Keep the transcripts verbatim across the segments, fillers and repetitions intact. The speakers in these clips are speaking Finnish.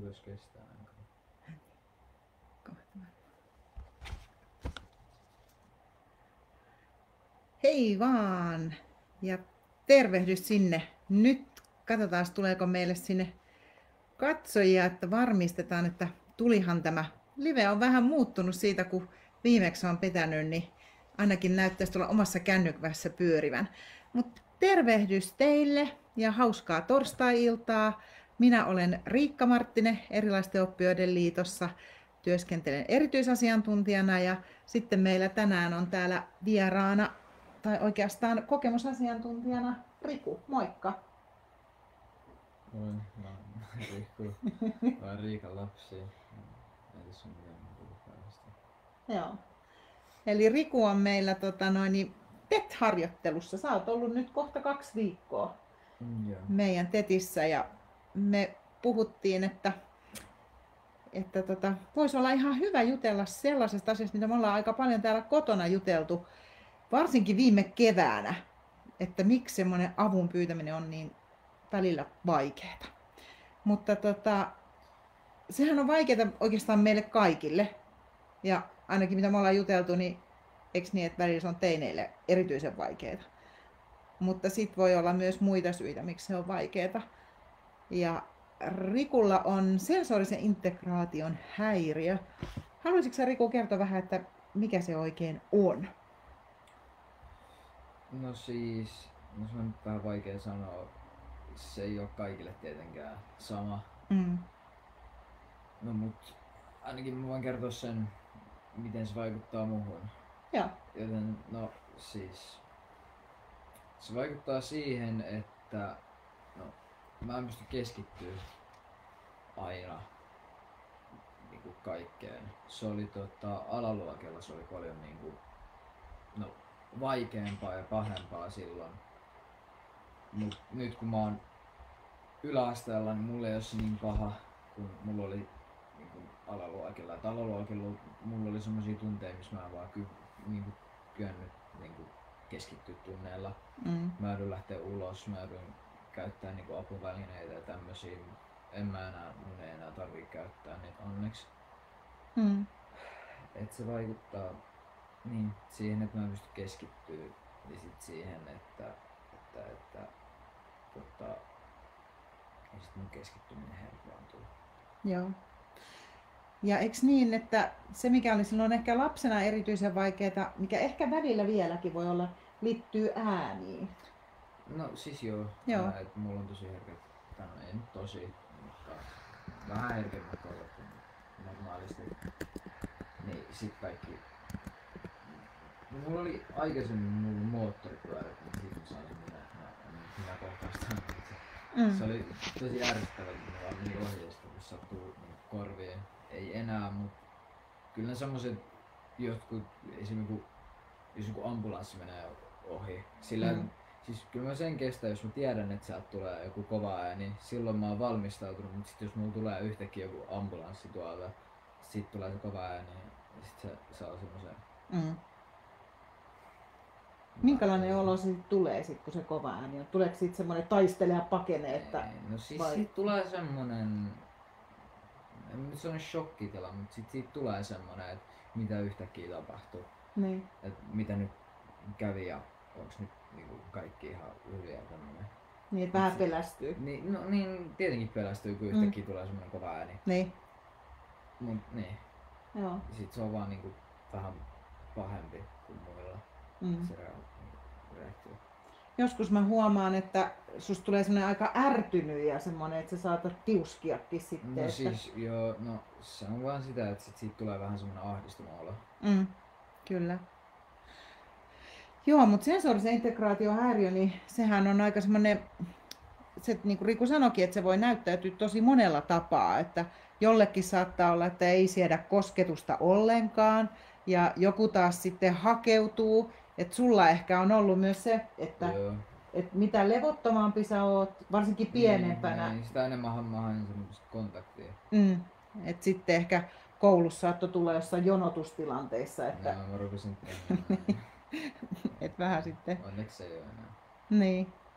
Pitäis kestää aika. Hei vaan! Ja tervehdys sinne. Nyt katsotaan, tuleeko meille sinne katsojia, että varmistetaan, että tulihan tämä. Live on vähän muuttunut siitä, kun viimeksi on pitänyt, niin ainakin näyttäisi tuolla omassa kännykässä pyörivän. Mutta tervehdys teille ja hauskaa torstai-iltaa. Minä olen Riikka Marttinen Erilaisten oppijoiden liitossa. Työskentelen erityisasiantuntijana ja sitten meillä tänään on täällä vieraana tai oikeastaan kokemusasiantuntijana Riku. Moikka! Moi, mä oon Riku. Mä oon Riikan lapsi. Ei tässä ole mitään muuta päivästä. Joo. Eli Riku on meillä tota, noin, T E T-harjoittelussa. Sä oot ollut nyt kohta kaksi viikkoa Mm, joo. meidän Tetissä ja me puhuttiin, että, että tota, voisi olla ihan hyvä jutella sellaisesta asiasta, mitä me ollaan aika paljon täällä kotona juteltu, varsinkin viime keväänä, että miksi semmoinen avun pyytäminen on niin välillä vaikeaa. Mutta tota, sehän on vaikeaa oikeastaan meille kaikille. Ja ainakin mitä me ollaan juteltu, niin eikö niin, että välillä se on teineille erityisen vaikeaa. Mutta sitten voi olla myös muita syitä, miksi se on vaikeaa. Ja Rikulla on sensorisen integraation häiriö. Haluaisitko sä, Riku, kertoa vähän, että mikä se oikein on? No siis, no se on nyt vähän vaikea sanoa. Se ei ole kaikille tietenkään sama. Mm. No mut ainakin mä voin kertoa sen, miten se vaikuttaa muuhun. Joo. Joten no siis se vaikuttaa siihen, että no, mä en pysty keskittyä aina niin kuin kaikkeen. Se oli tota, alaluokella se oli paljon niin kuin, no, vaikeampaa ja pahempaa silloin. Mut nyt kun mä oon yläasteella, niin mulla ei ole se niin paha kuin mulla oli niin kuin alaluokilla. Et alaluokilla mulla oli semmosia tunteja, missä mä en vaan ky, niin kuin, kyennyt niin kuin keskittyä tunneilla. Mm. Mä joudun lähteä ulos, mä joudun käyttää niin kuin apuvälineitä ja tämmösiä. En mä enää, mun ei enää tarvii käyttää niitä onneksi. Mm. Et se vaikuttaa niin, siihen, että mä en pysty keskittyä ja sit siihen, että, että, että tota, ja sit mun keskittyminen helpoantuu. Joo. Ja eiks niin, että se mikä oli silloin ehkä lapsena erityisen vaikeaa, mikä ehkä välillä vieläkin voi olla, liittyy ääniin. No siis joo, Joo. Mä, et mulla on tosi herkät, tai no ei nyt tosi, mutta vähän herkemmät korvat kuin normaalisti. Niin sit kaikki. No, mulla oli aikaisemmin mulla moottoripyörät, niin siitä mä sain minä, minä kohtaistaan itse. Mm. Se oli tosi ärsyttävää, kun mulla meni ohjeista, kun sattuu niin korviin. Ei enää, mutta kyllä ne semmoset jotkut, esimerkiksi kun, jos joku ambulanssi menee ohi, sillä Mm. siis kyllä mä sen kestän, jos mä tiedän, että sieltä tulee joku kova ääni, silloin mä oon valmistautunut, mutta sit jos mulla tulee yhtäkkiä joku ambulanssi tuolta, sit tulee se kova ääni, ja sit se saa semmosen. Mm. Minkälainen olo siitä tulee sit, kun se kova ääni on? Tuleeko siitä semmoinen taistele ja pakene, että... Ei, no siis vai- siitä tulee semmonen, en nyt sano shokkitila, mutta sit siitä tulee semmonen, että mitä yhtäkkiä tapahtuu. Niin. Että mitä nyt kävi ja onks nyt niinku kaikki ihan hyviä tämmönen. Niin, että vähän pelästyy. Niin, no niin, tietenkin pelästyy, kun yhtäkkiä mm. tulee semmonen kova ääni. Niin. Mut niin, Joo. sit se on vaan niinku vähän pahempi kuin muilla Mm. se reaktio. Joskus mä huomaan, että susta tulee semmoinen aika ärtynyt ja semmoinen, että sä saatat tiuskiakin sitten. No että... siis joo, no se on vaan sitä, että sit siitä tulee vähän semmonen ahdistuma olo. Mm. Kyllä. Joo, mutta sensorisen integraatiohäiriö, niin sehän on aika semmoinen, se, niin kuin Riku sanoikin, että se voi näyttäytyä tosi monella tapaa, että jollekin saattaa olla, että ei siedä kosketusta ollenkaan ja joku taas sitten hakeutuu, että sulla ehkä on ollut myös se, että, Joo. että mitä levottomampi sä oot, varsinkin pienempänä, Niin, niin sitä enemmän mä haen semmoista kontaktia. mm, että sitten ehkä koulussa saattoi tulla jossain jonotustilanteissa, että Joo, mä rupesin et vähän sitten. Onneksi ei oo enää. Niin.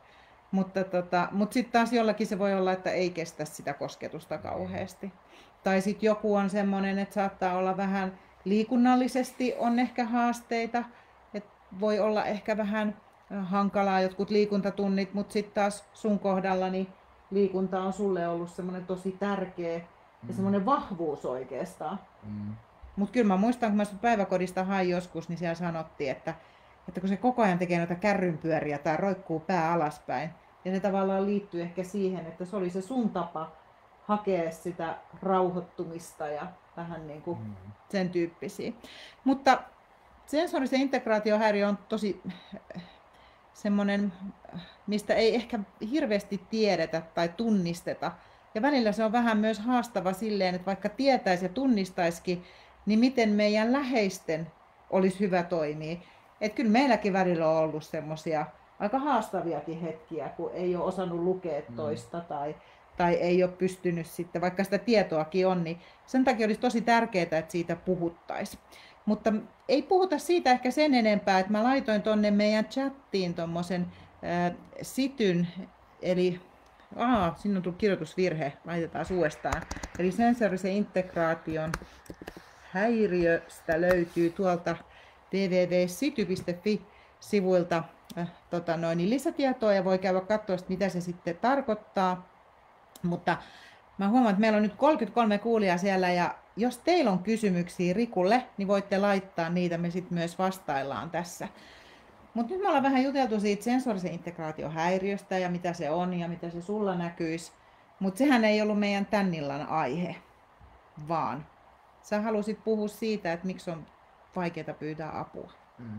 Mutta, tota, mutta sitten taas jollakin se voi olla, että ei kestä sitä kosketusta kauheasti. Tai sitten joku on semmoinen, että saattaa olla vähän liikunnallisesti on ehkä haasteita. Että voi olla ehkä vähän hankalaa jotkut liikuntatunnit, mutta sitten taas sun kohdalla niin liikunta on sulle ollut semmoinen tosi tärkeä Mm. ja semmoinen vahvuus oikeastaan. Mm. Mutta kyllä mä muistan, kun mä sut päiväkodista hain joskus, niin siellä sanottiin, että, että kun se koko ajan tekee noita kärrynpyöriä tai roikkuu pää alaspäin, ja se tavallaan liittyy ehkä siihen, että se oli se sun tapa hakea sitä rauhoittumista ja vähän niin kuin Mm. sen tyyppisiä. Mutta sensorisen integraatiohäiriö on tosi semmoinen, mistä ei ehkä hirveästi tiedetä tai tunnisteta. Ja välillä se on vähän myös haastava silleen, että vaikka tietäisi ja tunnistaisikin, niin miten meidän läheisten olisi hyvä toimia. Että kyllä meilläkin välillä on ollut semmoisia aika haastaviakin hetkiä, kun ei ole osannut lukea toista tai, tai ei ole pystynyt sitten, vaikka sitä tietoakin on, niin sen takia olisi tosi tärkeää, että siitä puhuttaisiin. Mutta ei puhuta siitä ehkä sen enempää, että mä laitoin tonne meidän chattiin tommosen äh, sityn, eli aa, sinne on tullut kirjoitusvirhe, laitetaan uudestaan. Eli sensorisen integraation häiriöstä löytyy tuolta w w w piste sity piste f i sivuilta äh, tota noin, niin lisätietoa ja voi käydä katsoa, mitä se sitten tarkoittaa. Mutta mä huomaan, että meillä on nyt kolmekymmentäkolme kuulijaa siellä ja jos teillä on kysymyksiä Rikulle, niin voitte laittaa niitä, me sitten myös vastaillaan tässä. Mutta nyt me ollaan vähän juteltu siitä sensorisen integraatiohäiriöstä ja mitä se on ja mitä se sulla näkyisi. Mutta sehän ei ollut meidän tän illan aihe, vaan sä halusit puhua siitä, että miksi on vaikeaa pyytää apua. Mm.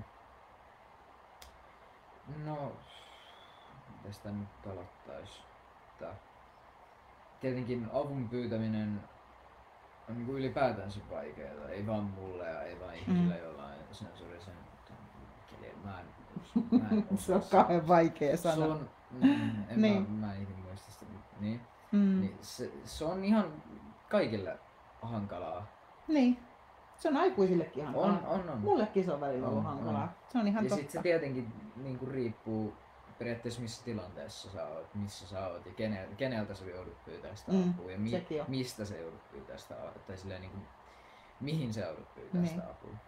No, tästä nyt aloittaisi. Tietenkin avun pyytäminen on niin kuin ylipäätänsä vaikeaa, ei vaan mulle ja ei vaan ihmisille, mm. joilla on sensorisen mä en, mä en se on kauhean vaikea sana. Se on, mm, en niin. mä, mä en ikinä muista sitä, niin, mm. niin se, se on ihan kaikille hankalaa. Niin, se on aikuisillekin hankalaa. On, on, on. Mullekin se on välillä ollut hankalaa. On. Se on ihan ja totta. Ja sitten se tietenkin niin kuin riippuu periaatteessa missä tilanteessa sä oot, missä sä oot ja kenel, keneltä sä joudut pyytää sitä mm, apua ja mi, mistä sä joudut pyytää sitä apua, tai silleen niin kuin, mihin sä joudut pyytää niin. sitä apua.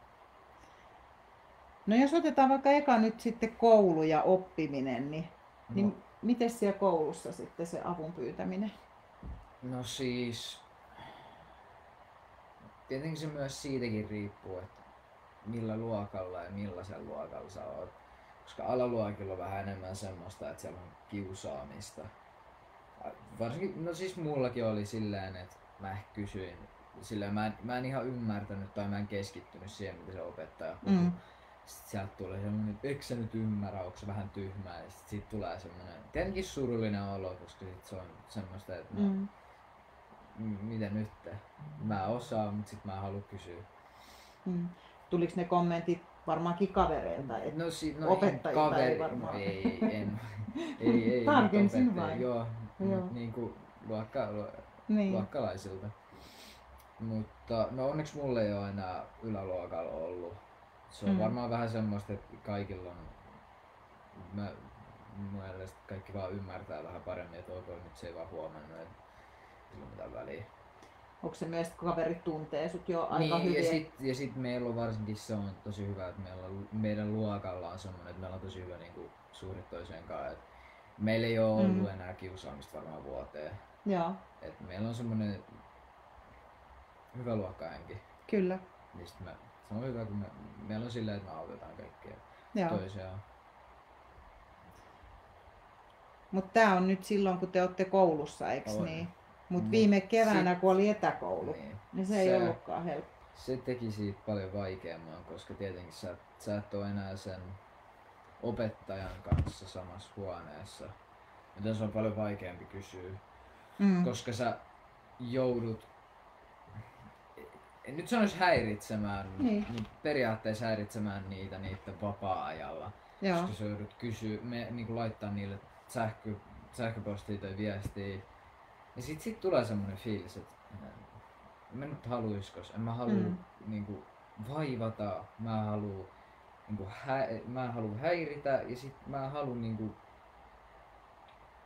No jos otetaan vaikka eka nyt sitten koulu ja oppiminen, niin, no. niin miten siellä koulussa sitten se avun pyytäminen? No siis, tietenkin se myös siitäkin riippuu, että millä luokalla ja millaisella luokalla sä oot. Koska alaluokilla on vähän enemmän semmoista, että siellä on kiusaamista. Varsinkin, no siis mullakin oli silleen, että mä kysyin, silleen mä en, mä en ihan ymmärtänyt tai mä en keskittynyt siihen, mitä se opettaja puhui. Mm. Sitten sieltä tulee semmonen, että eikö sä nyt ymmärrä, onko se vähän tyhmää, ja sit siitä tulee semmonen, tietenkin surullinen olo, koska sit se on semmoista, että no, mm. m- miten nyt? Mä osaan, mutta sit mä haluan kysyä. Mm. Tuliko ne kommentit varmaankin kavereilta, että no, si- no, opettajilta kaveri, ei varmaan? Ei, en. ei, ei, Tarkensin vain. Joo, Joo. Niinku luokka, niin. luokkalaisilta. Mutta no onneksi mulla ei ole enää yläluokalla ollut. Se on mm. varmaan vähän semmoista, että kaikilla on, mä, mun mielestä kaikki vaan ymmärtää vähän paremmin, että ok, nyt se ei vaan huomannut, että sillä on mitään väliä. Onko se myös, kun kaverit tuntee sut jo aika niin, hyvin? Ja sit, ja sit meillä on varsinkin se on tosi hyvä, että meillä on, meidän luokalla on semmoinen, että meillä on tosi hyvä niin suhde toiseen kanssa. Et meillä ei ole ollut mm. enää kiusaamista varmaan vuoteen. Joo. Et meillä on semmoinen hyvä luokkahenki. Kyllä. Niin sit me, se on hyvä, kun me, meillä on silleen, että me autetaan kaikkia Joo. toisiaan. Mutta tää on nyt silloin, kun te olette koulussa, eiks on. Niin? Mutta Mut viime keväänä, sit, kun oli etäkoulu, niin, niin se, se ei ollutkaan helppo. Se teki siitä paljon vaikeamman, koska tietenkin sä, sä et ole enää sen opettajan kanssa samassa huoneessa. Joten se on paljon vaikeampi kysyä, mm. koska sä joudut, en nyt sanois häiritsemään, niin. mutta periaatteessa häiritsemään niitä niiden vapaa-ajalla. Joo. Koska sä joudut kysyä, me, niin laittaa niille sähkö, sähköpostia tai viestiä. Ja sit, sit tulee semmonen fiilis, että mä nyt haluiskos, en mä halua mm. niinku vaivata, mä haluu niinku hä, mä haluu häiritä ja sit mä haluun niinku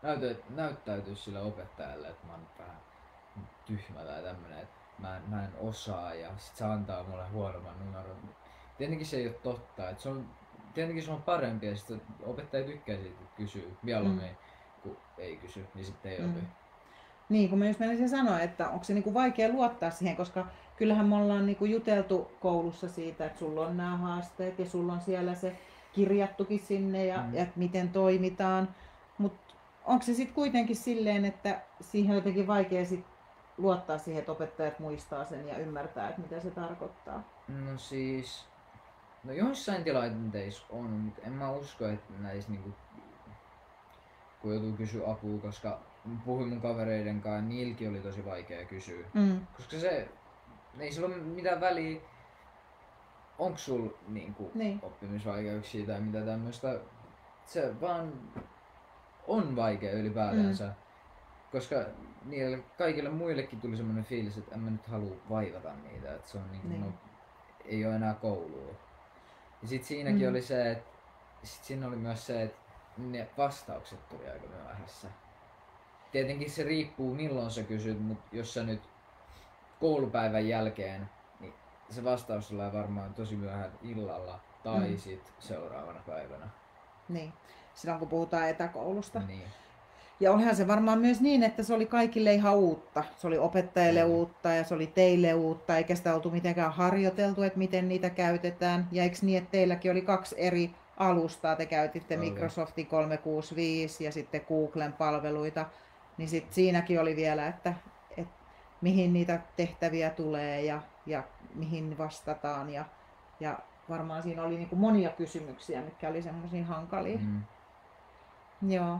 näytä, näyttäytyy sille opettajalle, että mä oon vähän tyhmä tai tämmönen, että mä en, mä en osaa ja sit se antaa mulle huonomman numeron. Tietenkin se ei ole totta, että se on, tietenkin se on parempi ja sit opettaja tykkää siitä, että kysyy mieluummin, mm. kun ei kysy, niin sitten ei mm. opi. Niin, kun mä just menisin sanoa, että onko se niinku vaikea luottaa siihen, koska kyllähän me ollaan niinku juteltu koulussa siitä, että sulla on nämä haasteet ja sulla on siellä se kirjattukin sinne ja, mm. ja että miten toimitaan. Mutta onko se sitten kuitenkin silleen, että siihen on jotenkin vaikea sit luottaa siihen, että opettajat muistaa sen ja ymmärtää, että mitä se tarkoittaa? No siis, no joissain tilanteissa on, mutta en mä usko, että näissä niinku, kun joutuu kysyä apua, koska puhuin mun kavereiden kanssa, niilläkin oli tosi vaikea kysyä. Mm. Koska se, ei sillä ole mitään väliä, onko sul niinku niin. oppimisvaikeuksia tai mitä tämmöistä. Se vaan on vaikea ylipäätänsä. Mm. Koska niille kaikille muillekin tuli semmoinen fiilis, että en mä nyt halua vaivata niitä. Että se on niinku, niin. no, ei ole enää koulua. Ja sit siinäkin mm. oli se, että sit siinä oli myös se, että ne vastaukset tuli aika myöhässä. Tietenkin se riippuu milloin sä kysyt, mutta jos sä nyt koulupäivän jälkeen, niin se vastaus tulee varmaan tosi myöhään illalla tai mm. sit seuraavana päivänä. Niin, silloin kun puhutaan etäkoulusta. Niin. Ja olihan se varmaan myös niin, että se oli kaikille ihan uutta. Se oli opettajille mm. uutta ja se oli teille uutta, eikä sitä oltu mitenkään harjoiteltu, että miten niitä käytetään. Ja eikö niin, että teilläkin oli kaksi eri alustaa, te käytitte oli. Microsoftin kolmesataakuusikymmentäviisi ja sitten Googlen palveluita. Niin sit siinäkin oli vielä, että, että mihin niitä tehtäviä tulee ja, ja mihin vastataan. Ja, ja varmaan siinä oli niinku monia kysymyksiä, mitkä oli semmoisia hankalia. Mm. Joo.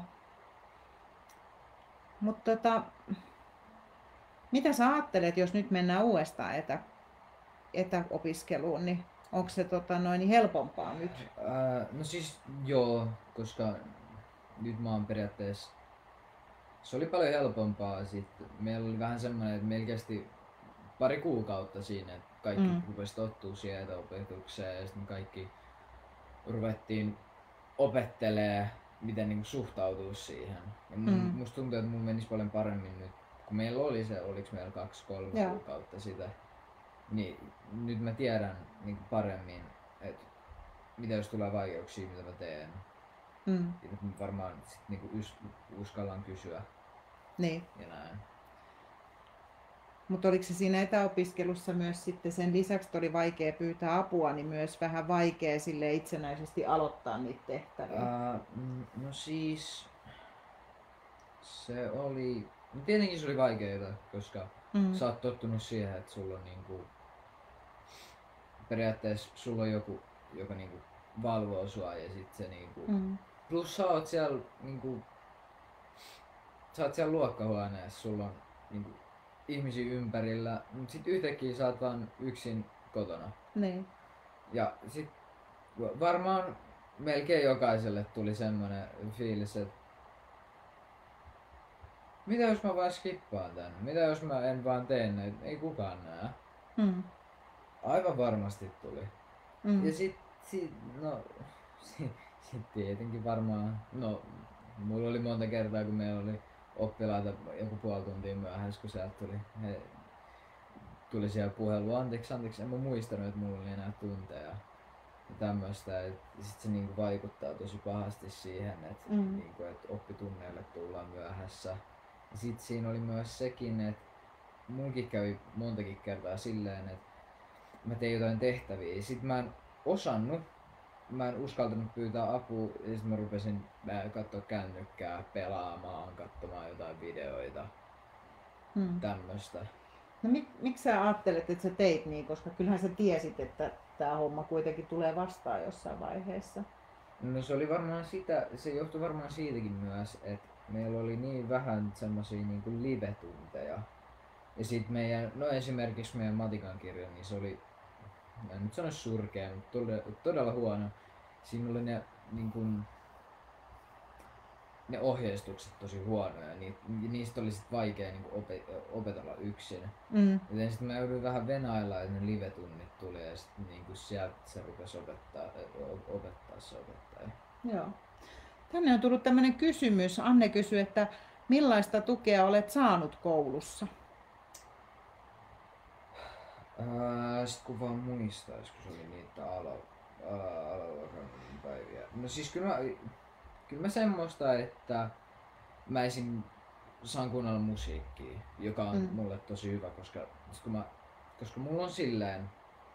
Mutta tota, mitä sä ajattelet, jos nyt mennään uudestaan etä, etäopiskeluun, niin onko se tota, noin niin helpompaa nyt? Ää, no siis joo, koska nyt mä oon periaatteessa, se oli paljon helpompaa. Sitten meillä oli vähän semmoinen, että meillä kesti pari kuukautta siinä, että kaikki mm. rupesi tottua siihen etäopetukseen ja sitten kaikki ruvettiin opettelemaan, miten niinku suhtautua siihen. Ja mun, mm. musta tuntuu, että mun menisi paljon paremmin nyt, kun meillä oli se, oliks meillä kaksi, kolme Joo. kuukautta sitä. Niin nyt mä tiedän niinku paremmin, että mitä jos tulee vaikeuksia, mitä mä teen. Mm. Ja nyt varmaan sit niinku us, uskallan kysyä. Niin. Ja näin. Mutta oliko se siinä etäopiskelussa myös sitten sen lisäksi, että oli vaikea pyytää apua, niin myös vähän vaikea sille itsenäisesti aloittaa niitä tehtäviä? Uh, no siis se oli, no tietenkin se oli vaikeaa, koska mm. sä oot tottunut siihen, että sulla on niinku, periaatteessa sulla on joku, joka niinku valvoo sua ja sit se niinku, mm. plus sä oot siellä niinku, sä oot siellä luokkahuoneessa, sulla on niinku ihmisiä ympärillä, mutta sit yhtäkkiä sä oot vaan yksin kotona. Niin. Ja sit varmaan melkein jokaiselle tuli semmonen fiilis, että mitä jos mä vaan skippaan tän? Mitä jos mä en vaan tee näitä? Ei kukaan näe. Mm. Aivan varmasti tuli. Mm. Ja sit, sit no, sit, sit tietenkin varmaan, no mulla oli monta kertaa kun meillä oli oppilaita joku puoli tuntia myöhässä, kun sieltä tuli, he, tuli siellä puhelu. Anteeksi, anteeksi, en mä muistanut, että mulla oli enää tunteja ja tämmöstä. Sitten se niinku vaikuttaa tosi pahasti siihen, että mm. niinku, et oppitunneille tullaan myöhässä. Ja sit siinä oli myös sekin, että munkin kävi montakin kertaa silleen, että mä tein jotain tehtäviä. Sitten mä en osannut, mä en uskaltanut pyytää apua ja sit mä rupesin katsoa kännykkää, pelaamaan, katsomaan jotain videoita, hmm. tämmöstä. No mik, miksi sä ajattelet, että sä teit niin, koska kyllähän sä tiesit, että tää homma kuitenkin tulee vastaan jossain vaiheessa. No se oli varmaan sitä, se johtui varmaan siitäkin myös, että meillä oli niin vähän semmosia niinku live-tunteja. Ja sit meidän, no esimerkiksi meidän matikan kirja, niin se oli, en nyt sano surkea, mutta todella, todella huono. Siinä oli ne, niin kun, ne ohjeistukset tosi huonoja, niin niistä oli sit vaikea niin kun opetella yksin. Mm. Joten sitten mä jouduin vähän venailla, että ne live-tunnit tuli ja sitten niin sieltä se rupesi opettaa, opettaa se opettaja. Joo. Tänne on tullut tämmöinen kysymys. Anne kysyy, että millaista tukea olet saanut koulussa? Ää, sit kun vaan muistais, kun se oli niitä ala, ala, alaluokan päiviä. No siis kyllä mä, kyllä mä semmoista, että mä esim. Saan kuunnella musiikkia, joka on mm. mulle tosi hyvä, koska, kun mä, koska mulla on silleen,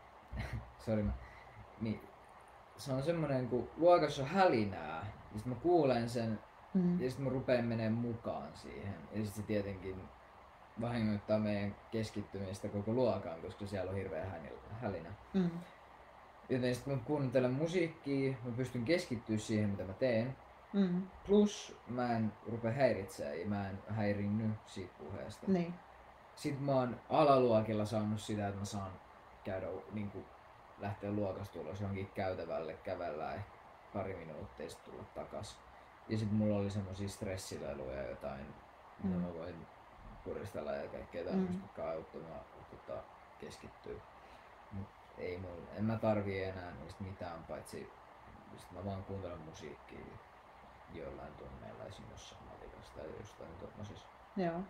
sorry, mä, niin se on semmonen, kun luokassa on hälinää, ja sit mä kuulen sen, mm. ja sit mä rupeen menee mukaan siihen. Ja sit se tietenkin vahingoittaa meidän keskittymistä koko luokaan, koska siellä on hirveä hälinä. Mm. Joten sit kun mä kuuntelen musiikkia, mä pystyn keskittyä siihen, mitä mä teen. Mm. Plus mä en rupea häiritsemään ja mä en häirinny siitä puheesta. Niin. Sitten mä oon alaluokilla saanut sitä, että mä saan käydä, niin kuin, lähteä luokasta ulos johonkin käytävälle, kävellä ehkä pari minuuttia ja tulla takas. Ja sit mulla oli semmosia stressileluja jotain, mm. mitä mä voin puristella ja kaikkea tämmöistä, mm. jotka auttamaan tota, keskittyä. Mut ei mulla, en mä tarvii enää niistä mitään, paitsi sit mä vaan kuuntelen musiikkia jollain tunneilla, esimerkiksi jossain matikassa tai jostain tommosissa. Joo.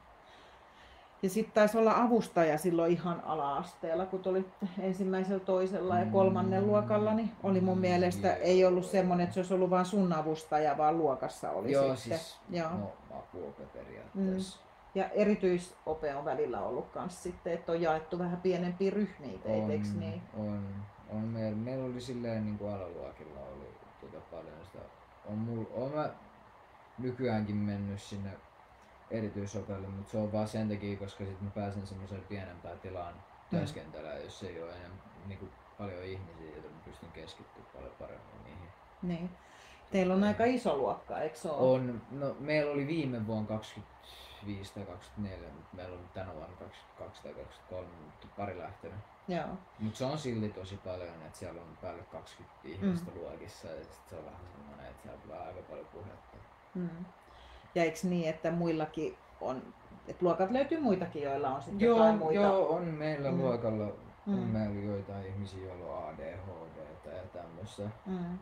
Ja sitten taisi olla avustaja silloin ihan ala-asteella, kun tuli ensimmäisellä, toisella ja kolmannen luokalla, niin oli mun mielestä, mm, ei ollut semmoinen, että se olisi ollut vain sun avustaja, vaan luokassa oli joo, sitten. Siis, joo, no apuope periaatteessa. Mm. Ja erityisope on välillä ollut kans sitten, että on jaettu vähän pienempiä ryhmiä, eikö niin? On, on. Meillä, meillä oli silleen niin kuin alaluokilla oli tuota paljon sitä. On, mul, on mä nykyäänkin mennyt sinne erityisopelle, mutta se on vaan sen takia, koska sit mä pääsen semmoiseen pienempään tilaan työskentelemään, mm. jos ei ole enää niin kuin paljon ihmisiä, joten mä pystyn keskittymään paljon paremmin niihin. Niin. Teillä on aika iso luokka, eikö se ole? On. No, meillä oli viime vuonna kaksikymmentäviisi tai kaksikymmentäneljä, mutta meillä on tänä vuonna kaksikymmentäkaksi tai kaksikymmentäkolme, mutta pari lähtenyt. Joo. Mutta se on silti tosi paljon, että siellä on päälle kaksikymmentä ihmistä mm. luokissa ja sit se on vähän semmoinen, että siellä tulee aika paljon puhetta. Mm. Ja eikö niin, että muillakin on, että luokat löytyy muitakin, joilla on sitten joo, jotain muita? Joo, on meillä mm. luokalla, mm. on meillä joitain ihmisiä, joilla on A D H D ja tämmöistä. Mm.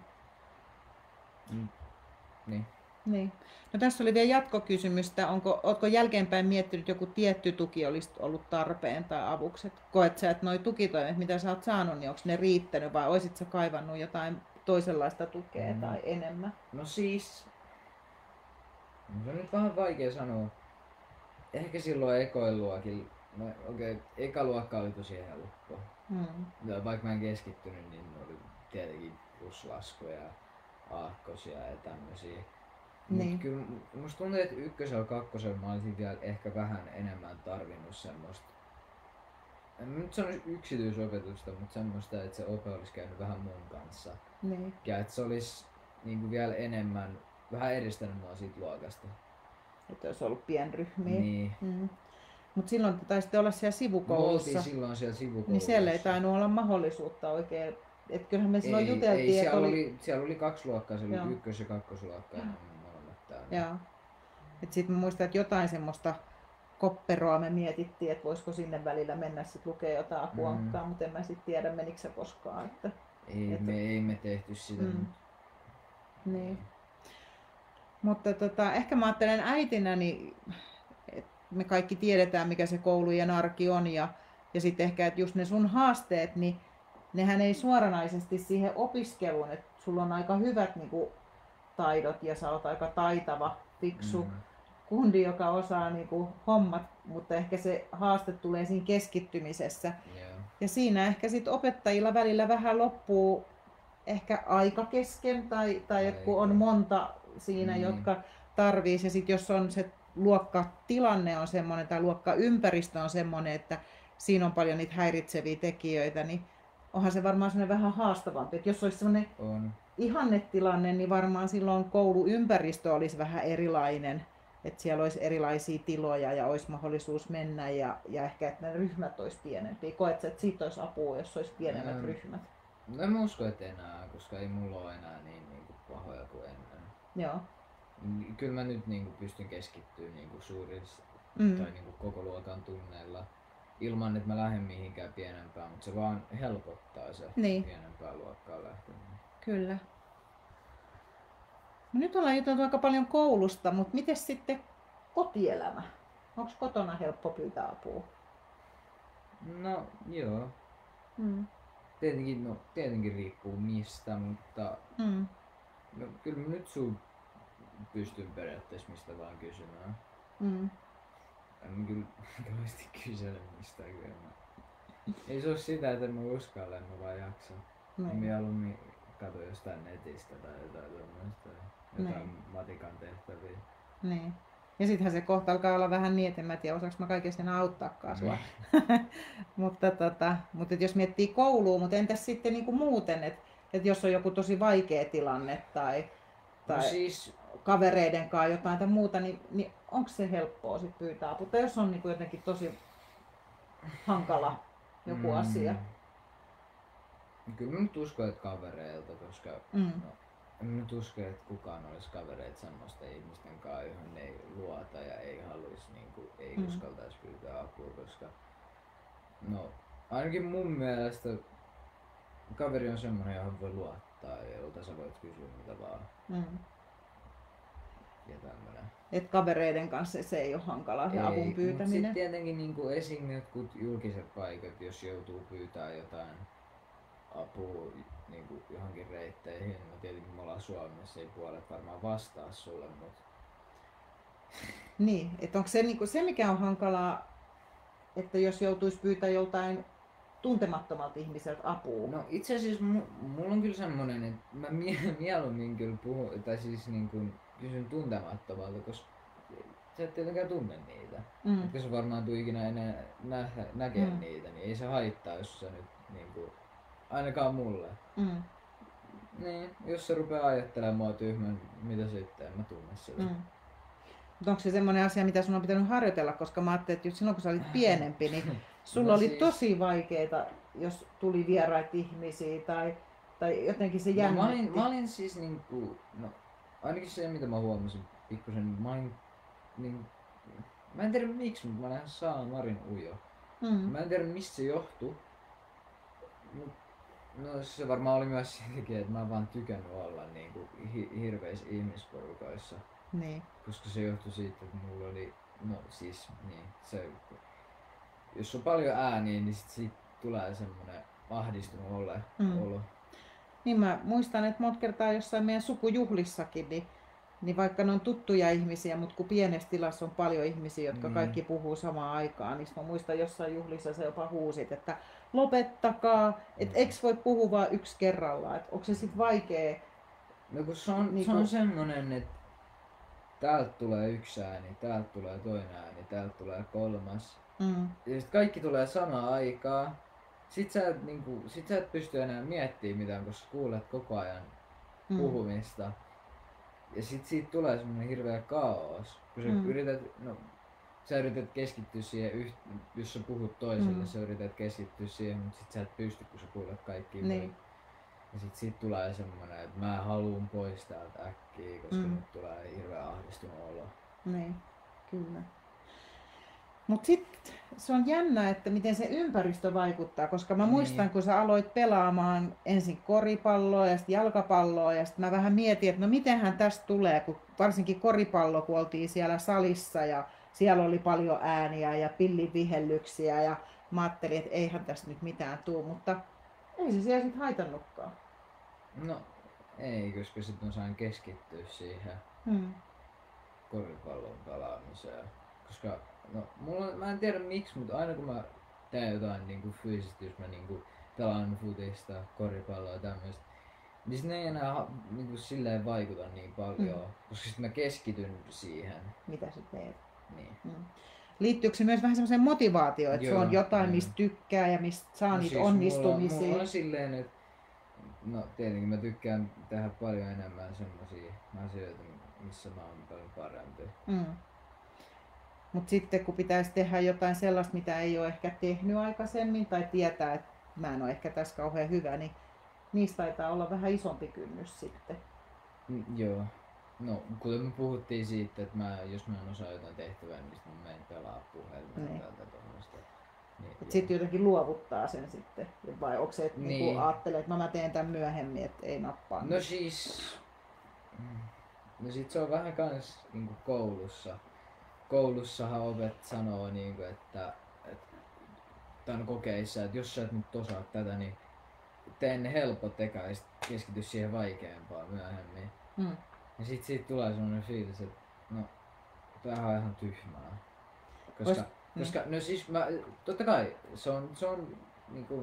Mm. Niin. Niin. No tässä oli vielä jatkokysymystä. Onko, ootko jälkeenpäin miettinyt, joku tietty tuki olisi ollut tarpeen tai avuksi? Koet sä, että nuo tukitoimet, mitä sä oot saanut, niin onko ne riittänyt vai olisit sä kaivannut jotain toisenlaista tukea mm. tai enemmän? No siis, se on nyt vähän vaikea sanoa. Ehkä silloin ekoiluokilla, no okei, okay, eka luokka oli tosi helppo. Mm. Ja vaikka mä en keskittynyt, niin oli tietenkin pluslaskuja ja aakkosia ja tämmösiä. Niin. Mut kyllä musta tuntuu, että ykkösellä ja kakkosella mä olisin vielä ehkä vähän enemmän tarvinnut semmoista, en nyt sanoisi yksityisopetusta, mutta semmoista, että se ope olisi käynyt vähän mun kanssa. Niin. Ja että se olisi niinku vielä enemmän, vähän eristänyt mua siitä luokasta. Että olisi ollut pienryhmiä. Niin. Mm. Mutta silloin te taisitte olla siellä sivukoulussa. Me oltiin silloin siellä sivukoulussa. Niin siellä ei tainnut olla mahdollisuutta oikein. Että kyllähän me silloin ei, juteltiin. Ei, siellä, oli... oli, siellä oli kaksi luokkaa, se oli joo. ykkös- ja kakkosluokkaa. Joo. Et sit mä muistan, että jotain semmoista kopperoa me mietittiin, että voisiko sinne välillä mennä sit lukea jotain apuankkaa, mm. mutta en mä sit tiedä menikö se koskaan. Että, ei, että... me, ei me tehty sitä. Mm. Niin. Mutta tota, ehkä mä ajattelen äitinä, niin, että me kaikki tiedetään mikä se koulujen arki on ja, ja sitten ehkä, että just ne sun haasteet, niin nehän ei suoranaisesti siihen opiskeluun, että sulla on aika hyvät niin kuin, taidot ja sä oot aika taitava, fiksu mm. kundi, joka osaa niin kuin, hommat, mutta ehkä se haaste tulee siinä keskittymisessä. Yeah. Ja siinä ehkä sit opettajilla välillä vähän loppuu ehkä aika kesken tai, tai että kun on monta siinä, mm. jotka tarvii ja sit jos on se luokkatilanne on semmoinen tai luokkaympäristö on semmoinen, että siinä on paljon niitä häiritseviä tekijöitä, niin onhan se varmaan semmoinen vähän haastavampi. Et jos olisi semmoinen on. ihannetilanne, niin varmaan silloin kouluympäristö olisi vähän erilainen. Että siellä olisi erilaisia tiloja ja olisi mahdollisuus mennä ja, ja ehkä että ne ryhmät olisi pienempiä. Koetko, että siitä olisi apua, jos olisi pienemmät ähm, ryhmät? No en usko, että enää, koska ei mulla ole enää niin, niin kuin pahoja kuin ennen. Joo. Kyllä mä nyt niin kuin pystyn keskittymään niin kuin suurissa mm. tai niin kuin koko luokan tunneilla ilman, että mä lähden mihinkään pienempään, mutta se vaan helpottaa se niin. pienempään luokkaan lähteminen. Kyllä. No nyt ollaan juteltu aika paljon koulusta, mutta miten sitten kotielämä? Onko kotona helppo pyytää apua? No joo. Mm. Tietenkin, no, tietenkin riippuu mistä, mutta Mm. no, kyllä mä nyt sun pystyn periaatteessa mistä vaan kysymään. Mm. En mä kyllä kauheasti kysele mistään kyllä. Ei se ole sitä, että mä uskallan, mä vaan jaksan. Mä Niin. mieluummin katso jostain netistä tai jotain tuommoista. Jotain Niin. matikan tehtäviä. Niin. Ja sittenhän se kohta alkaa olla vähän niin, että en mä tiedä osaanko mä kaikessa enää auttaakaan sua. mutta tota, mutta et jos miettii koulua, mutta entäs sitten niinku muuten, että et jos on joku tosi vaikea tilanne tai, tai No siis, kavereiden kanssa jotain tai muuta, niin, niin onko se helppoa sit pyytää apua? Tai jos on niinku jotenkin tosi hankala joku mm, asia. Kyllä mä nyt uskon, että kavereilta, koska Mm. no, en mä nyt usko, että kukaan olisi kavereita semmoisten ihmisten kanssa, johon ei luota ja ei haluaisi, niin kuin, ei Mm. uskaltaisi pyytää apua, koska no, ainakin mun mielestä kaveri on semmoinen, johon voi luottaa ja jolta sä voit kysyä mitä vaan Mm. ja tämmönen. Et kavereiden kanssa se ei ole hankalaa se avun Ei, mut pyytäminen. sit tietenkin niinku esim. Jotkut julkiset paikat, jos joutuu pyytää jotain apua niinku johonkin reitteihin, no tietenkin me ollaan Suomessa, ei puolet varmaan vastaa sulle, mut Niin, että onko se, niinku, se mikä on hankalaa, että jos joutuisi pyytää joltain tuntemattomalta ihmiseltä apua. no itse asiassa mu- mulla on kyllä semmonen, että mä mie- mieluummin kyllä puhun, tai siis niinku kysyn tuntemattomalta, koska sä et tietenkään tunne niitä. Mm. Etkä sä varmaan tuu ikinä enää nä- näkee Mm. niitä, niin ei se haittaa, jos sä nyt niinku, ainakaan mulle. Mm. Niin, jos se rupeaa ajattelemaan mua tyhmän, mitä sitten, en mä tunne sitä. Mm. Mutta onko se semmoinen asia, mitä sun on pitänyt harjoitella, koska mä ajattelin, että just silloin kun sä olit pienempi, niin sulla No oli siis- tosi vaikeeta, jos tuli vieraita ihmisiä tai, tai jotenkin se No, mä, jännitti. olin, mä olin siis niinku, no ainakin se mitä mä huomasin pikkusen, mä olin niinku, mä en tiedä miksi, mutta mä olin ihan saamarin ujo. Mm. Mä en tiedä mistä se johtui. Mut, no se varmaan oli myös senkin, että mä oon vaan tykännyt olla niinku hi- hirveissä ihmisporukoissa. Niin. Koska se johtui siitä, että mulla oli, no siis niin, se, jos on paljon ääniä, niin sit siitä tulee semmonen ahdistunut ole, Mm. olo. Niin mä muistan, että monta kertaa jossain meidän sukujuhlissakin, niin, niin vaikka ne on tuttuja ihmisiä, mutta kun pienessä tilassa on paljon ihmisiä, jotka Mm. kaikki puhuu samaan aikaan, niin sit mä muistan jossain juhlissa se jopa huusit, että lopettakaa, että Mm. eks voi puhua vaan yksi kerrallaan, että onko se sit vaikea. No kun se on, Niinku- se on semmonen, että täältä tulee yksi ääni, täältä tulee toinen ääni, täältä tulee kolmas. Mm. Ja sit kaikki tulee samaan aikaan. Sit sä et, niinku, sit sä et pysty enää miettimään mitään, koska kuulet koko ajan Mm. puhumista. Ja sit siitä tulee semmonen hirveä kaos. Kun sä Mm. yrität, no, sä yrität keskittyä siihen, yht, jos sä puhut toiselle, Mm. sä yrität keskittyä siihen, mutta sit sä et pysty, kun sä kuulet kaikki. Niin. Ja sit siitä tulee semmonen, että mä haluun pois täältä äkkiä, koska Mm. nyt tulee hirveä ahdistunut olo. Niin, kyllä. Mutta sitten se on jännä, että miten se ympäristö vaikuttaa, koska mä Niin. muistan, kun sä aloit pelaamaan ensin koripalloa ja sitten jalkapalloa ja sitten mä vähän mietin, että no mitenhän tästä tulee, kun varsinkin koripallo, kun oltiin siellä salissa ja siellä oli paljon ääniä ja pillivihellyksiä ja mä ajattelin, että eihän tästä nyt mitään tuu, mutta ei se siellä sitten haitannutkaan. No ei, koska sit mä sain keskittyä siihen Hmm. koripallon pelaamiseen. Koska, no, mulla, on- mä en tiedä miksi, mutta aina kun mä teen jotain niinku fyysistä, jos mä niinku pelaan futista, koripalloa ja tämmöistä, niin sit ne ei enää ha- niinku silleen vaikuta niin paljon, Mm. koska sit mä keskityn siihen. Mitä sä teet? Niin. Mm. Liittyykö se myös vähän semmoiseen motivaatioon, että se Joo, on jotain, joo. mistä tykkää ja mistä saa No niitä siis onnistumisia? Mulla, mulla on silleen, että no tietenkin mä tykkään tehdä paljon enemmän semmosia asioita, missä mä oon paljon parempi. Mm. Mutta sitten kun pitäisi tehdä jotain sellaista, mitä ei ole ehkä tehnyt aikaisemmin tai tietää, että mä en ole ehkä tässä kauhean hyvä, niin niistä taitaa olla vähän isompi kynnys sitten. Mm, joo. No, kuten me puhuttiin siitä, että mä, jos mä en osaa jotain tehtävää, niin sitten mä menen pelaa puhelimella Niin. tai tuommoista. Niin, Että joo. sitten jotenkin luovuttaa sen sitten. Vai onko se, että Niin. niinku ajattelee, että no mä teen tämän myöhemmin, että ei nappaa. No siis... mm, no sit se on vähän kans niinku koulussa. Koulussahan opet sanoo niinku, että, että tämän kokeissa, että jos sä et nyt osaa tätä, niin tee ne helpot eka ja sit keskity siihen vaikeampaan myöhemmin. Mm. Ja sit siitä tulee semmonen fiilis, että no, tämähän on ihan tyhmää. Koska, Ois, koska no siis mä, totta kai se on, se on niinku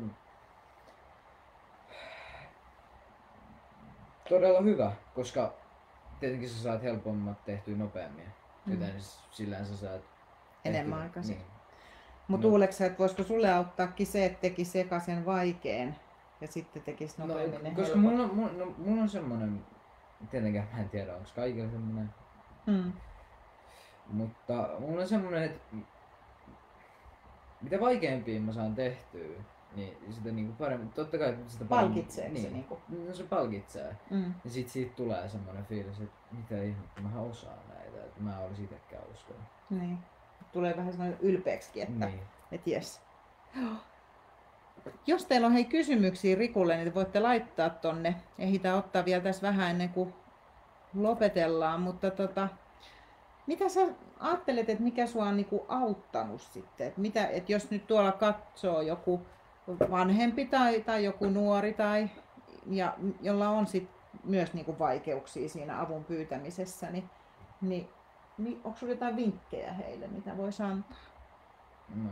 todella hyvä, koska tietenkin sä saat helpommat tehtyä nopeammin. Mm. Joten silleen sä saat enemmän tehtyä- aikaa. Niin. Mutta No. luuleeko sä, että voisiko sulle auttaakin se, että teki eka sen vaikean ja sitten tekisi nopeammin ne No, koska helpot? mulla on, mulla, no, mulla on semmonen, tietenkään mä en tiedä onko kaikilla semmonen, Mm. mutta mulla on semmonen, että mitä vaikeampia mä saan tehtyä, niin sitä niinku paremmin, totta kai sitä paremmin. Palkitseeko se niin, niinku? No se palkitsee. Mm. Ja sit siitä tulee semmonen fiilis, että mitä ihmettä, mähän osaan näitä, että mä olis itekään uskonut. Niin. Tulee vähän sellainen ylpeäksikin, että Niin. et jes. Jos teillä on hei kysymyksiä Rikulle, niin te voitte laittaa tonne. Ehditään ottaa vielä tässä vähän ennen kuin lopetellaan, mutta tota, mitä sä ajattelet, että mikä sua on niinku auttanut sitten? Et mitä, et jos nyt tuolla katsoo joku vanhempi tai, tai joku nuori, tai, ja, jolla on sit myös niinku vaikeuksia siinä avun pyytämisessä, niin, niin, niin onko sinulla jotain vinkkejä heille, mitä voisi antaa? No.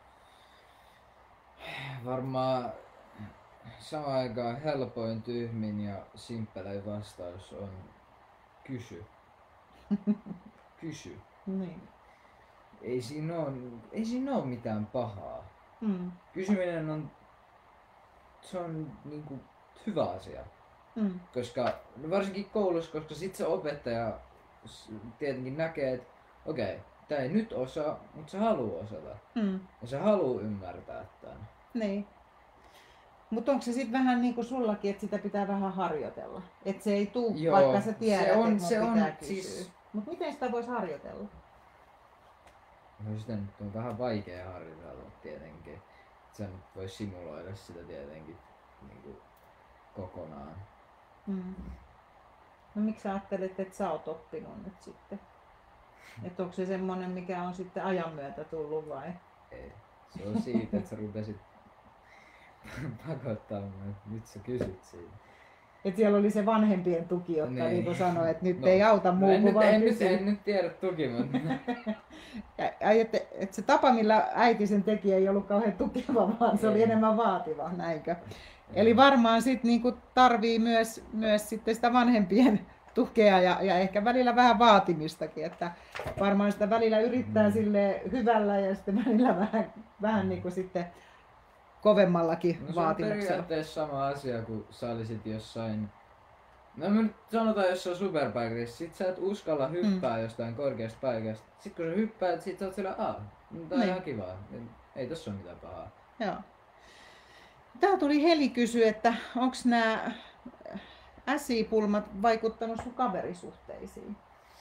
Varmaan samaan aikaan helpoin, tyhmin ja simppelein vastaus on kysy. Kysy. Niin. Ei siinä oo, ei siinä oo mitään pahaa. Mm. Kysyminen on, se on niinku hyvä asia. Mm. Koska, no varsinkin koulussa, koska sit se opettaja s- tietenkin näkee, että okei, tää ei nyt osaa, mutta se haluu osata. Mm. Ja se haluu ymmärtää tän. Niin. Mutta onko se sitten vähän niin kuin sullakin, että sitä pitää vähän harjoitella? Että se ei tule, Joo, vaikka sä tiedät, se on- että se mun on pitää kysyä. siis- Mutta miten sitä voisi harjoitella? No sitä nyt on vähän vaikea harjoitella tietenkin. Sä nyt voi simuloida sitä tietenkin niinku kokonaan. Mm. No miksi sä ajattelet, että sä oot oppinut nyt sitten? Että onko se semmoinen, mikä on sitten ajan myötä tullut vai? Ei. Se on siitä, että sä rupesit pakottaa mua, että nyt sä kysyt siitä. Että siellä oli se vanhempien tuki, jotka Niin. niin kuin sanoi, että nyt No, ei auta No muu en, kuin nyt, vaan en, nyt, kysyä. en nyt tiedä tuki, mutta Ja, ja että, että se tapa, millä äiti sen teki, ei ollut kauhean tukeva, vaan se oli Ei. enemmän vaativa, näinkö? Eli varmaan sit niinku tarvii myös, myös sitten sitä vanhempien tukea ja, ja ehkä välillä vähän vaatimistakin, että varmaan sitä välillä yrittää Mm. sille hyvällä ja sitten välillä vähän, vähän niinku sitten kovemmallakin no se on vaatimuksella. periaatteessa sama asia, kun sä olisit jossain, no me nyt sanotaan jossain superpaikassa, sit sä et uskalla hyppää mm. jostain korkeasta paikasta. Sit kun sä hyppäät, sit sä oot siellä, aah, no tää on Niin. ihan kivaa, ei tossa ole mitään pahaa. Joo. Tää tuli Heli kysyä, että onko nämä S I-pulmat vaikuttanut sun kaverisuhteisiin?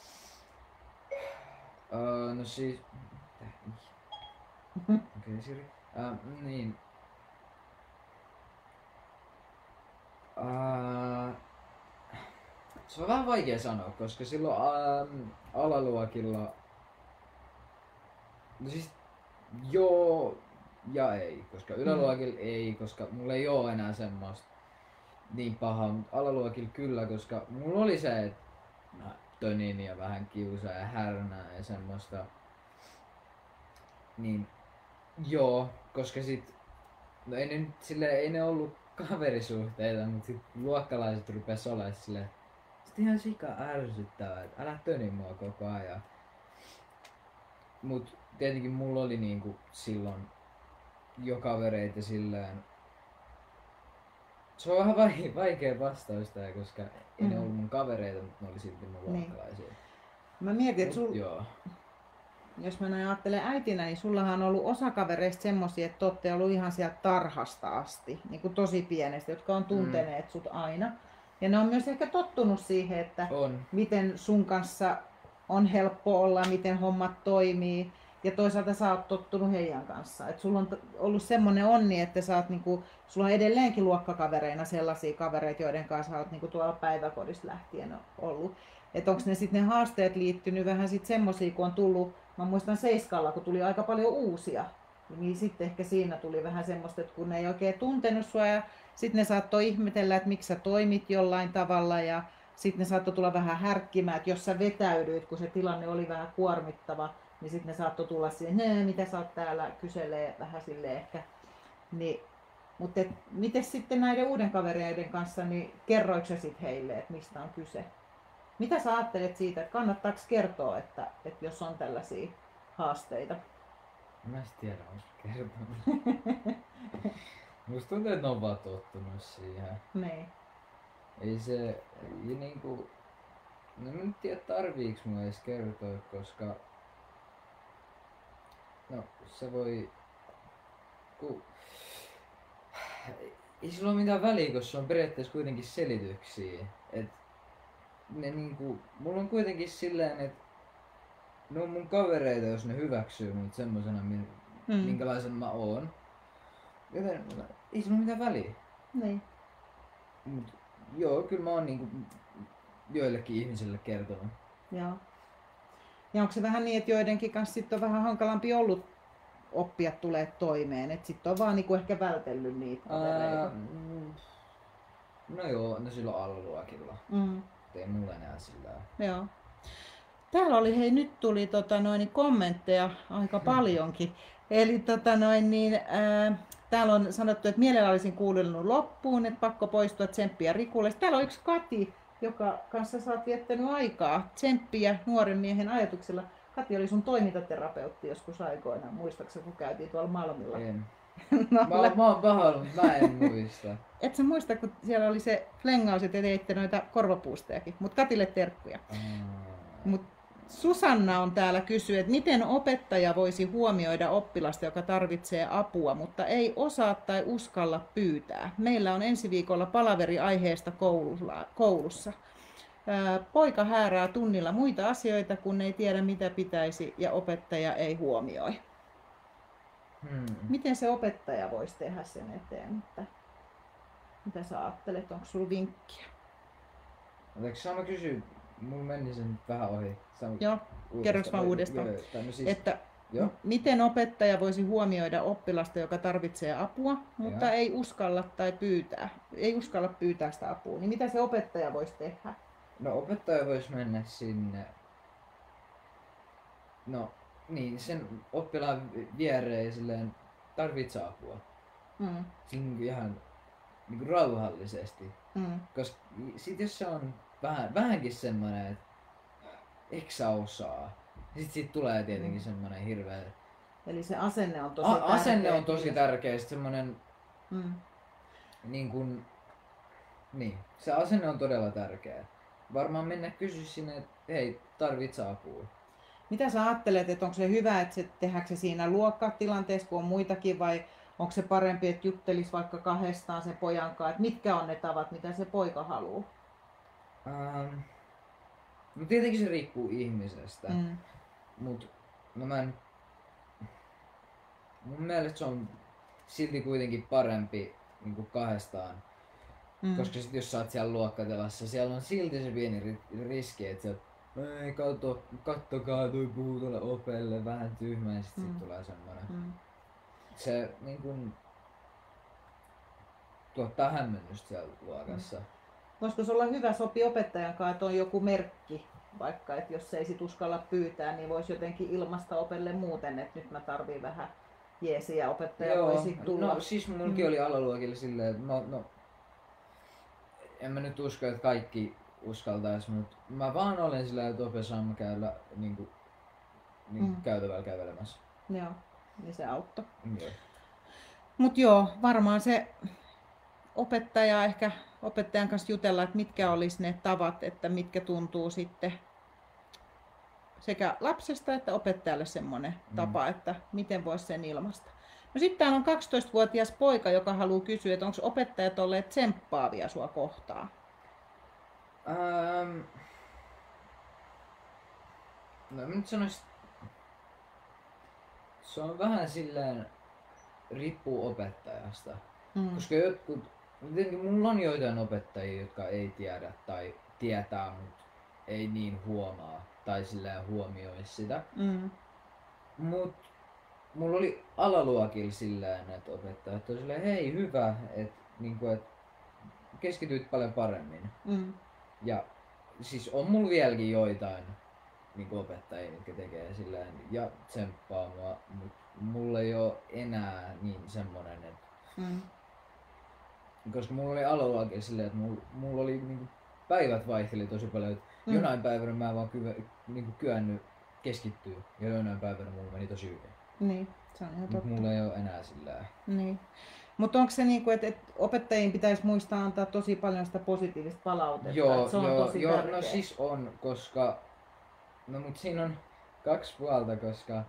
Uh, no siis... Okei, okay, Siri. Uh, niin. Uh, se on vähän vaikea sanoa, koska silloin um, alaluokilla... No siis joo ja ei, koska yläluokilla ei, koska mulla ei oo enää semmoista niin pahaa, mutta alaluokilla kyllä, koska mulla oli se, että mä tönin ja vähän kiusaa ja härnää ja semmoista. Niin joo, koska sit, no ei ne nyt silleen, ei ne ollut kaverisuhteita, mutta sit luokkalaiset rupes olemaan silleen, sit ihan sika ärsyttävää, että älä töni mua koko ajan. Mut tietenkin mulla oli niinku silloin jo kavereita silleen. Se on vähän vaikea, vaikea vastaus tää, koska ei ne Mm. ollut mun kavereita, mutta ne oli silti mun Niin. luokkalaisia. Mä mietin, että Mut sul, joo. jos mä näin ajattelen äitinä, niin sullahan on ollut osa kavereista semmosia, että te ootte ollut ihan sieltä tarhasta asti, niin kuin tosi pienestä, jotka on tunteneet sut aina. Ja ne on myös ehkä tottunut siihen, että On. miten sun kanssa on helppo olla, miten hommat toimii. ja toisaalta sä oot tottunut heidän kanssa. Et sulla on ollut semmoinen onni, että sä oot, niinku, sulla on edelleenkin luokkakavereina sellaisia kavereita, joiden kanssa sä oot niinku tuolla päiväkodista lähtien ollut. Että onko ne sitten ne haasteet liittynyt vähän sitten semmoisia, kun on tullut, mä muistan Seiskalla, kun tuli aika paljon uusia, niin sitten ehkä siinä tuli vähän semmoista, että kun ne ei oikein tuntenut sua ja sitten ne saattoi ihmetellä, että miksi sä toimit jollain tavalla ja sitten ne saattoi tulla vähän härkkimään, että jos sä vetäydyit, kun se tilanne oli vähän kuormittava, niin sitten ne saattoi tulla siihen, mitä sä oot täällä, kyselee vähän silleen ehkä. Niin, mutta et, miten sitten näiden uuden kavereiden kanssa, niin kerroitko sä sitten heille, että mistä on kyse? Mitä sä ajattelet siitä, että kannattaako kertoa, että, että jos on tällaisia haasteita? Mä en tiedä, onko kertonut. Musta tuntuu, että ne on vaan tottunut siihen. Niin. Ei se, ei niinku, no mä en tiedä tarviiks mua edes kertoa, koska no se voi, ku, ei sillä ole mitään väliä, koska se on periaatteessa kuitenkin selityksiä. Et ne niinku, mulla on kuitenkin silleen, että ne on mun kavereita, jos ne hyväksyy mut semmosena, mm. minkälaisen mä oon. Joten ei sillä ole mitään väliä. Niin. Mut joo, kyllä mä oon niinku joillekin ihmisille kertonut. Joo. Ja onko se vähän niin, että joidenkin kanssa sit on vähän hankalampi ollut oppia tulee toimeen, että sitten on vaan niinku ehkä vältellyt niitä kavereita? Mm, no joo, no silloin alaluokilla. Mm. Ei mulla enää sillä. Joo. Täällä oli, hei nyt tuli tota noin, kommentteja aika paljonkin. Eli tota noin, niin, ää, täällä on sanottu, että mielellä olisin kuunnellut loppuun, että pakko poistua tsemppiä Rikulle. Täällä on yksi Kati, joka kanssa sä oot viettänyt aikaa tsemppiä nuoren miehen ajatuksella. Kati oli sun toimintaterapeutti joskus aikoina, muistaakseni kun käytiin tuolla Malmilla? En. no, mä, mä oon pahoilla, mutta mä en muista. Et sä muista, kun siellä oli se flengaus, että teitte noita korvapuustejakin, mutta Katille terkkuja. Mm. Mut Susanna on täällä kysynyt, että miten opettaja voisi huomioida oppilasta, joka tarvitsee apua, mutta ei osaa tai uskalla pyytää. Meillä on ensi viikolla palaveri aiheesta koulussa. Poika häärää tunnilla muita asioita, kun ei tiedä mitä pitäisi ja opettaja ei huomioi. Hmm. Miten se opettaja voisi tehdä sen eteen? Että mitä sä ajattelet? Onko sulla vinkkiä? Oletko sä kysyä? Mulla meni sen vähän ohi. Saan Joo, kerroks mä uudestaan. Joo, no siis, että jo. Miten opettaja voisi huomioida oppilasta, joka tarvitsee apua, mutta Joo. ei uskalla tai pyytää. Ei uskalla pyytää sitä apua. Niin mitä se opettaja voisi tehdä? No opettaja voisi mennä sinne. No niin, sen oppilaan viereen silleen tarvitsee apua. Mm. Siinä ihan niin kuin rauhallisesti. Mm. Koska sit jos se on vähän, vähänkin semmoinen, että eikö sä osaa? Sitten siitä tulee tietenkin mm. semmoinen hirveä... Eli se asenne on tosi A- tärkeä. Asenne on tosi tärkeä, semmoinen... Mm. Niin kun... Niin, se asenne on todella tärkeä. Varmaan mennä kysyä sinne, että hei, tarvitsee apua. Mitä sä ajattelet, että onko se hyvä, että se tehdäänkö se siinä luokkatilanteessa, kun on muitakin, vai onko se parempi, että juttelisi vaikka kahdestaan sen pojan kanssa, että mitkä on ne tavat, mitä se poika haluaa? Ähm, no tietenkin se riippuu ihmisestä, mm. mut no mä en, mun mielestä se on silti kuitenkin parempi niin kuin kahdestaan, mm. koska sit jos sä oot siellä luokkatilassa, siellä on silti se pieni riski, että sä ei katso, kattokaa toi puhuu tuolle opelle vähän tyhmä ja sit, mm. sit tulee semmonen. Mm. Se niin kun tuottaa hämmennystä siellä luokassa. Mm. Voisiko se olla hyvä sopi opettajan kanssa, että on joku merkki, vaikka että jos ei sit uskalla pyytää, niin voisi jotenkin ilmaista opelle muuten, että nyt mä tarviin vähän jeesiä, opettaja Joo, voisi tulla. No siis munkin mm. oli alaluokilla silleen, että no, no, en mä nyt usko, että kaikki uskaltais, mutta mä vaan olen sillä, että ope saamme käydä niin kuin, niin mm. käytävällä kävelemässä. Joo, niin se auttoi. Joo. Mut joo, varmaan se opettaja ehkä opettajan kanssa jutella, että mitkä olisi ne tavat, että mitkä tuntuu sitten sekä lapsesta että opettajalle semmoinen mm. tapa, että miten voisi sen ilmaista. No sitten täällä on kaksitoistavuotias poika, joka haluaa kysyä, että onko opettajat olleet tsemppaavia sua kohtaan? Ähm, no mä nyt sanois, se on vähän silleen, riippuu opettajasta. Mm. Koska jotkut, tietenkin mulla on joitain opettajia, jotka ei tiedä tai tietää, mutta ei niin huomaa tai silleen huomioi sitä. Mm. Mut mulla oli alaluokilla silleen, että opettajat on silleen, hei hyvä, että niinku, et keskityit paljon paremmin. Mm. Ja siis on mulla vieläkin joitain niinku opettajia, jotka tekee silleen ja tsemppaa mua, mut mulla ei oo enää niin semmonen, että Mm. koska mulla oli alaluokilla silleen, että mulla, mulla oli niinku päivät vaihteli tosi paljon, että Mm. jonain päivänä mä en vaan kyve, niinku kyennyt keskittyä ja jonain päivänä mulla meni tosi hyvin. Niin, se on ihan Mut totta. mulla ei oo enää sillä. Niin. Mutta onko se niin kuin, että, että opettajien pitäisi muistaa antaa tosi paljon sitä positiivista palautetta? Joo, että se on joo, tosi joo tärkeä. no siis on, koska no mut siinä on kaksi puolta, koska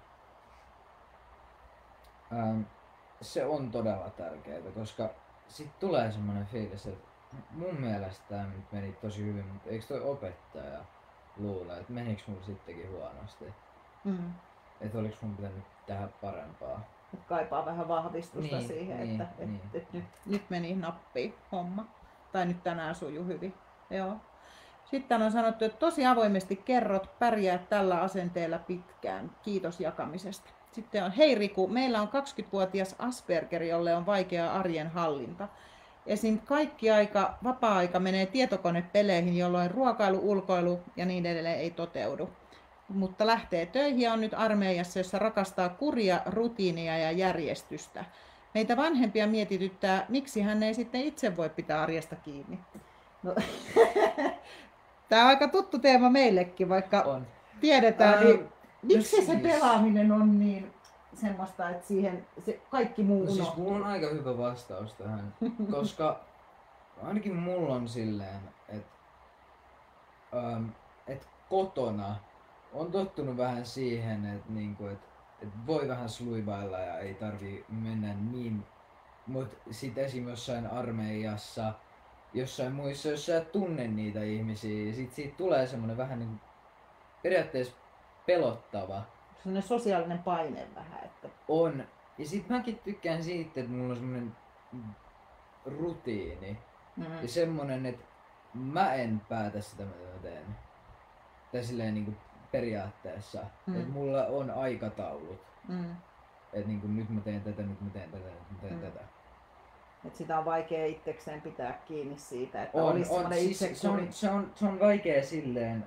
ähm, se on todella tärkeää, koska sit tulee semmoinen fiilis, että mun mielestä tämä nyt meni tosi hyvin, mutta eikö toi opettaja luule, että menikö mulla sittenkin huonosti? Mm. Että oliks mun pitänyt tehdä parempaa? Et kaipaa vähän vahvistusta Niin, siihen, niin, että et, niin. et nyt, nyt meni nappiin homma. Tai nyt tänään suju hyvin. Joo. Sitten on sanottu, että tosi avoimesti kerrot, pärjää tällä asenteella pitkään. Kiitos jakamisesta. Sitten on, hei Riku, meillä on kaksikymmentävuotias Asperger, jolle on vaikea arjen hallinta. Esim. Kaikki aika, vapaa-aika menee tietokonepeleihin, jolloin ruokailu, ulkoilu ja niin edelleen ei toteudu. Mutta lähtee töihin ja on nyt armeijassa, jossa rakastaa kuria, rutiinia ja järjestystä. Meitä vanhempia mietityttää, miksi hän ei sitten itse voi pitää arjesta kiinni. No. Tämä on aika tuttu teema meillekin, vaikka On. tiedetään, Ähm, niin no miksi siis- se pelaaminen on niin semmoista, että siihen se kaikki muu No siis unohtuu. mulla on aika hyvä vastaus tähän, koska ainakin mulla on silleen, että ähm, et kotona on tottunut vähän siihen, että niinku, et, et voi vähän sluivailla ja ei tarvii mennä niin, mut sit esim. Jossain armeijassa, jossain muissa, jos sä et tunne niitä ihmisiä, sit siitä tulee semmonen vähän niinku periaatteessa pelottava. Sellainen sosiaalinen paine vähän, että On. Ja sit mäkin tykkään siitä, että mulla on semmonen rutiini. mm, Ja semmonen, että mä en päätä sitä mitä mä teen. Tai silleen niinku periaatteessa. Mm. Että mulla on aikataulut. mm, Että niinku nyt mä teen tätä, nyt mä teen tätä, nyt mä teen Mm. tätä. että sitä on vaikea itsekseen pitää kiinni siitä, että On, olisi on, semmoinen siis se, itsekuri. on, se, on, se on vaikea silleen,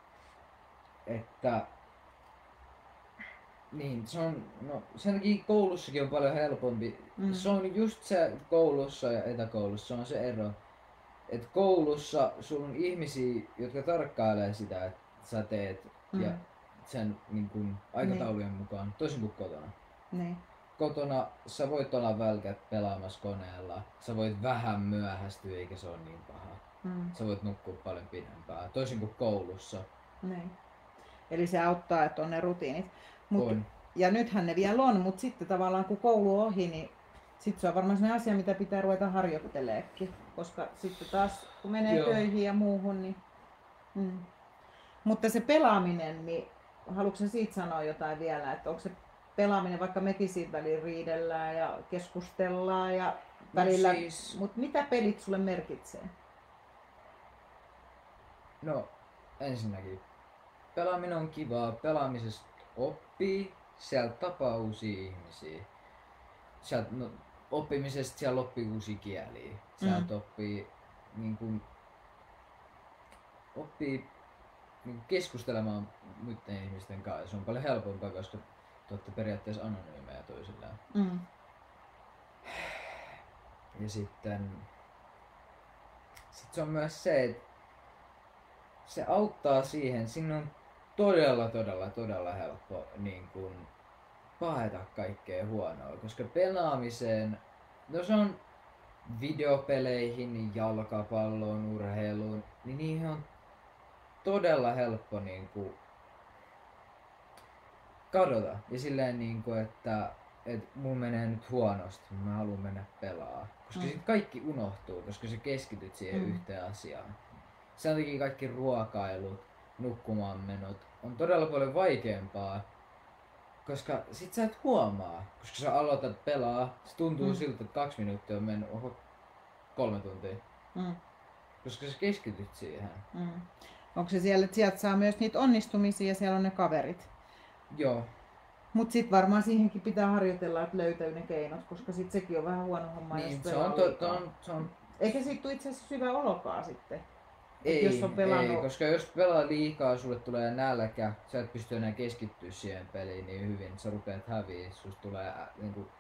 että niin, se on, no sen takia koulussakin on paljon helpompi. Mm. Se on just se koulussa ja etäkoulussa, se on se ero. Et koulussa sulla on ihmisiä, jotka tarkkailee sitä, että sä teet Mm. ja sen niin kun, aikataulujen mukaan, toisin kuin kotona. Niin. Kotona sä voit olla välkät pelaamassa koneella, sä voit vähän myöhästyä eikä se ole niin paha. Mm. Sä voit nukkua paljon pidempään, toisin kuin koulussa. Niin. Eli se auttaa, että on ne rutiinit. Mut, On. ja nythän ne vielä on, mutta sitten tavallaan kun koulu on ohi, niin sitten se on varmaan sellainen asia, mitä pitää ruveta harjoitteleekin. Koska sitten taas kun menee Joo. töihin ja muuhun, niin... Mm. Mutta se pelaaminen, niin haluatko sä siitä sanoa jotain vielä, että onko se pelaaminen, vaikka mekin siitä väliin riidellään ja keskustellaan ja välillä... siis- Mutta mitä pelit sulle merkitsee? No, ensinnäkin. Pelaaminen on kivaa. Pelaamisesta oppii. Sieltä tapaa uusia ihmisiä. Sieltä, no, oppimisesta siellä oppii uusia kieliä. Sieltä Mm. oppii, niin kun, oppii niin kun keskustelemaan muiden ihmisten kanssa. Se on paljon helpompaa, koska te olette periaatteessa anonyymejä toisilleen. Mm. Ja sitten sit se on myös se, että se auttaa siihen, sinne on todella, todella, todella helppo niin kun, paeta kaikkea huonoa, koska pelaamiseen, no se on videopeleihin, jalkapalloon, urheiluun, niin niihin on todella helppo niin kun, kadota. Ja silleen, niin kun, että et mun menee nyt huonosti, mä haluan mennä pelaa. Koska Mm. sit kaikki unohtuu, koska sä keskityt siihen Mm. yhteen asiaan. Sen takia kaikki ruokailut, nukkumaan menot on todella paljon vaikeampaa, koska sit sä et huomaa, koska sä aloitat pelaa, se tuntuu Mm. siltä, että kaksi minuuttia on mennyt, oho, kolme tuntia. Mm. Koska sä keskityt siihen. Mm. Onko se siellä, että sieltä saa myös niitä onnistumisia ja siellä on ne kaverit? Joo. Mut sit varmaan siihenkin pitää harjoitella, että löytäy ne keinot, koska sit sekin on vähän huono homma, Niin, jos se pelaa on, to, liikaa. to on, se on Eikä siitä tule itse asiassa hyvä olokaan sitten. Ei, jos on pelannut... ei, koska jos pelaa liikaa, sulle tulee nälkä, sä et pysty enää keskittyä siihen peliin niin hyvin, sä rupeat häviä, susta tulee ä, niinku,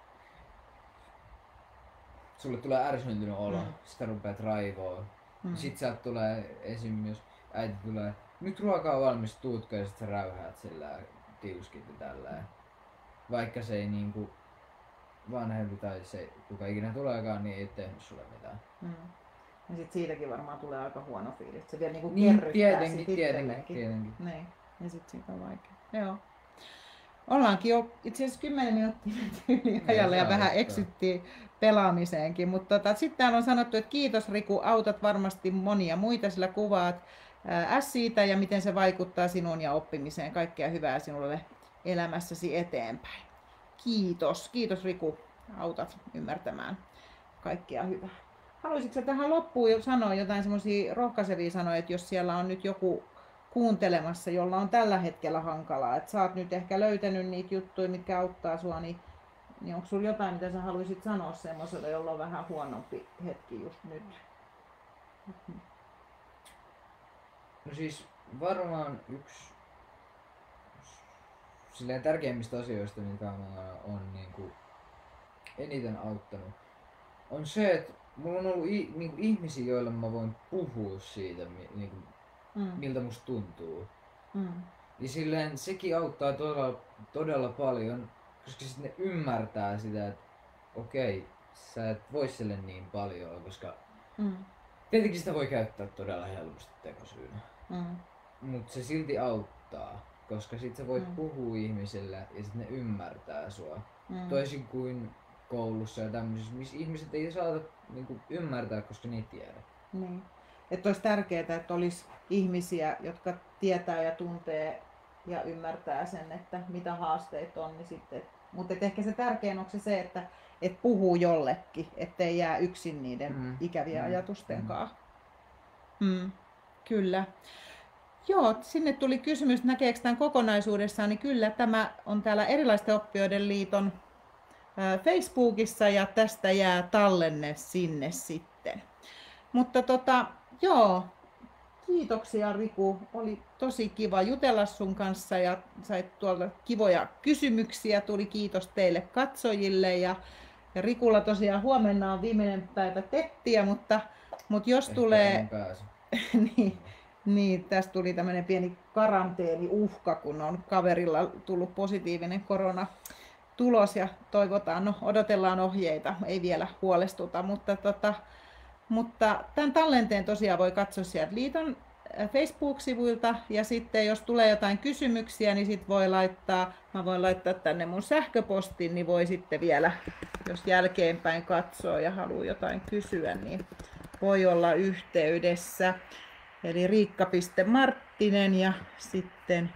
sulle tulee ärsyntynyt olo, Mm. sitä rupeat raivoa. Mm. Sit sieltä tulee esim. Jos äiti tulee, nyt ruoka on valmis, tuutko, ja sit sä räyhäät sillä tiuskit ja tälleen. Vaikka se ei niinku vanhempi tai se kuka ikinä tuleekaan, niin ei tehnyt sulle mitään. Mm. Ja sit siitäkin varmaan tulee aika huono fiilis. Se vielä niinku Niin, kerryttää tietenkin, sit tietenkin, itselleenkin. tietenkin. Niin. Ja sit siitä on vaikea. Joo. Ollaankin jo itse asiassa kymmenen minuuttia yli ajalle ja vähän eksyttiin pelaamiseenkin. Mutta tota, sitten täällä on sanottu, että kiitos Riku, autat varmasti monia muita, sillä kuvaat ää, siitä ja miten se vaikuttaa sinun ja oppimiseen. Kaikkea hyvää sinulle elämässäsi eteenpäin. Kiitos. Kiitos Riku, autat ymmärtämään kaikkea hyvää. Haluaisitko tähän loppuun jo sanoa jotain semmoisia rohkaisevia sanoja, että jos siellä on nyt joku kuuntelemassa, jolla on tällä hetkellä hankalaa, että sä oot nyt ehkä löytänyt niitä juttuja, mitkä auttaa sua, niin, niin onko sulla jotain, mitä sä haluaisit sanoa semmoiselle, jolla on vähän huonompi hetki just nyt? No siis varmaan yksi silleen tärkeimmistä asioista, mitä on niin kuin eniten auttanut, on se, että mulla on ollut i, niin kuin ihmisiä, joille mä voin puhua siitä, niin kuin, Mm. miltä musta tuntuu. Mm. Ja silleen sekin auttaa todella, todella paljon, koska sitten ne ymmärtää sitä, että okei, sä et voi sille niin paljon, koska Mm. tietenkin sitä voi käyttää todella helposti tekosyynä. Mm. Mutta se silti auttaa, koska sit sä voit Mm. puhua ihmisille ja sit ne ymmärtää sua. Mm. Toisin kuin koulussa ja tämmöisissä, missä ihmiset ei saata niinku ymmärtää, koska ne ei tiedä. Niin. Että olisi tärkeää, että olisi ihmisiä, jotka tietää ja tuntee ja ymmärtää sen, että mitä haasteita on. Niin sitten, mutta ehkä se tärkein on se, se että et puhuu jollekin, ettei jää yksin niiden Mm. ikävien Mm. ajatusten Mm. kanssa. Mm. Kyllä. Joo, sinne tuli kysymys, näkeekö tämän kokonaisuudessaan, niin kyllä tämä on täällä Erilaisten oppijoiden liiton ää, Facebookissa ja tästä jää tallenne sinne sitten. Mutta tota, joo, kiitoksia Riku, oli tosi kiva jutella sun kanssa ja sait tuolta kivoja kysymyksiä, tuli kiitos teille katsojille ja, ja Rikulla tosiaan huomenna on viimeinen päivä tettiä, mutta, mutta jos Ehkä tulee... en pääse. niin, niin, tästä tuli tämmöinen pieni karanteeniuhka, kun on kaverilla tullut positiivinen koronatulos ja toivotaan, no odotellaan ohjeita, ei vielä huolestuta, mutta, tota, mutta tämän tallenteen tosiaan voi katsoa sieltä liiton Facebook-sivuilta ja sitten jos tulee jotain kysymyksiä, niin sit voi laittaa, mä voin laittaa tänne mun sähköpostin, niin voi sitten vielä, jos jälkeenpäin katsoo ja haluaa jotain kysyä, niin voi olla yhteydessä. Eli riikka.marttinen ja sitten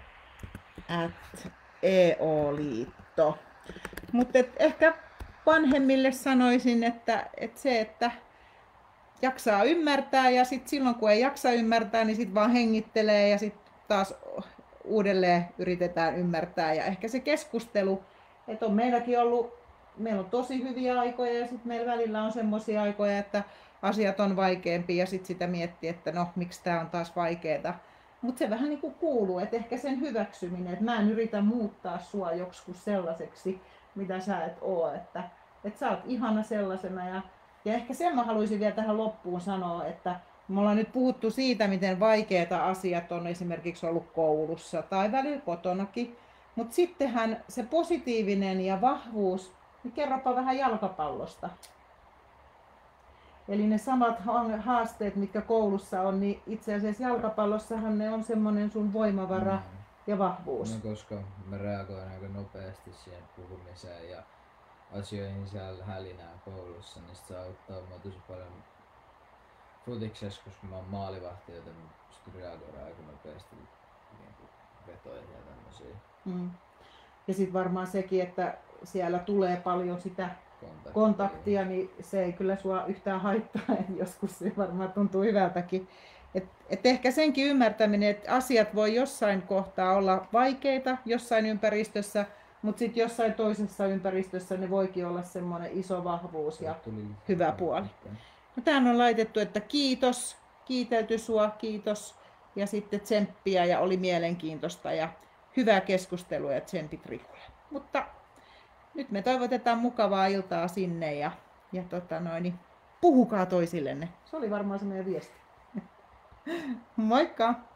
at eoliitto. Mutta ehkä vanhemmille sanoisin, että, että se, että jaksaa ymmärtää ja sitten silloin kun ei jaksa ymmärtää, niin sitten vaan hengittelee ja sitten taas uudelleen yritetään ymmärtää. Ja ehkä se keskustelu, että on meilläkin ollut, meillä on tosi hyviä aikoja ja sitten meillä välillä on semmoisia aikoja, että asiat on vaikeampia ja sitten sitä miettii, että no miksi tämä on taas vaikeaa. Mutta se vähän niin kuin kuuluu, että ehkä sen hyväksyminen, että mä en yritä muuttaa sua joskus sellaiseksi, mitä sä et oo, että, että sä oot ihana sellaisena. Ja, ja ehkä sen mä haluaisin vielä tähän loppuun sanoa, että me ollaan nyt puhuttu siitä, miten vaikeita asiat on esimerkiksi ollut koulussa tai välillä kotonakin. Mutta sittenhän se positiivinen ja vahvuus, niin kerropa vähän jalkapallosta. Eli ne samat haasteet, mitkä koulussa on, niin itse asiassa jalkapallossahan ne on semmoinen sun voimavara Mm. ja vahvuus. No koska mä reagoin aika nopeasti siihen puhumiseen ja asioihin siellä hälinään koulussa, niin sit se auttaa mua tosi paljon futiksessa, koska mä oon maalivahti, joten pystyn reagoida aika nopeasti niin vetoihin ja tämmöisiä. Mm. Ja sitten varmaan sekin, että siellä tulee paljon sitä Kontaktia. kontaktia, niin se ei kyllä sua yhtään haittaa. Joskus se varmaan tuntuu hyvältäkin. Et, et ehkä senkin ymmärtäminen, että asiat voi jossain kohtaa olla vaikeita jossain ympäristössä, mutta sitten jossain toisessa ympäristössä ne voikin olla semmoinen iso vahvuus ja hyvä puoli. No, tähän on laitettu, että kiitos, kiitelty sua, kiitos ja sitten tsemppiä ja oli mielenkiintoista ja hyvää keskustelua ja tsempit Rikulle. Mutta nyt me toivotetaan mukavaa iltaa sinne ja, ja tota noin, puhukaa toisillenne. Se oli varmaan se meidän viesti. Moikka!